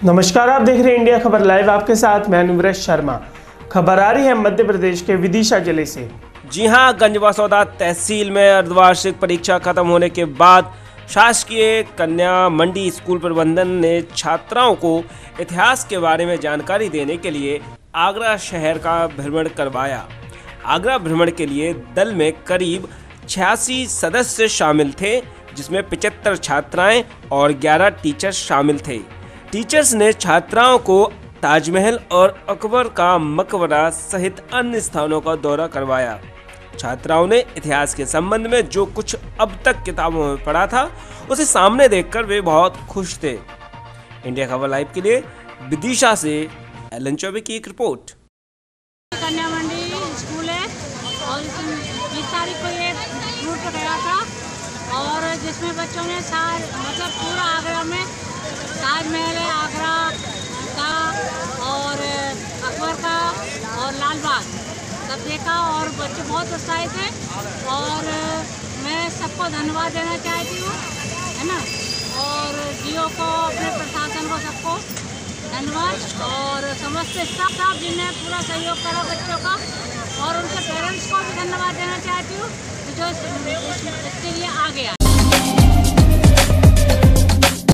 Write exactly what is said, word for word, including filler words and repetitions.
नमस्कार, आप देख रहे हैं इंडिया खबर लाइव। आपके साथ मैं अनुव्रत शर्मा। खबर आ रही है मध्य प्रदेश के विदिशा जिले से। जी हां, गंजबसौदा तहसील में अर्धवार्षिक परीक्षा खत्म होने के बाद शासकीय कन्या मंडी स्कूल प्रबंधन ने छात्राओं को इतिहास के बारे में जानकारी देने के लिए आगरा शहर का भ्रमण करवाया। आगरा भ्रमण के लिए दल में करीब छियासी सदस्य शामिल थे, जिसमें पचहत्तर छात्राएं और ग्यारह टीचर्स शामिल थे। टीचर्स ने छात्राओं को ताजमहल और अकबर का मकबरा सहित अन्य स्थानों का दौरा करवाया। छात्राओं ने इतिहास के संबंध में जो कुछ अब तक किताबों में पढ़ा था, उसे सामने देखकर वे बहुत खुश थे। इंडिया खबर लाइव के लिए विदिशा से एलन चौबे की एक रिपोर्ट। कन्या मंडी स्कूल है और बीस तारीख को ये टूर पर गया था और जिसमें बच्चों ने सार मतलब पूरा आगरा में ताजमहल है, आगरा का और अकबर का और लाल बाग सब देखा और बच्चे बहुत उत्साहित हैं और मैं सबको धन्यवाद देना चाहती हूँ, है ना। और जियो को, अपने प्रशासन को, सबको धन्यवाद और समस्त स्टाफ जिन्हें पूरा सहयोग करा बच्चों का, और उनके पेरेंट्स को भी धन्यवाद देना चाहती हूँ जो इसके लिए आ गया।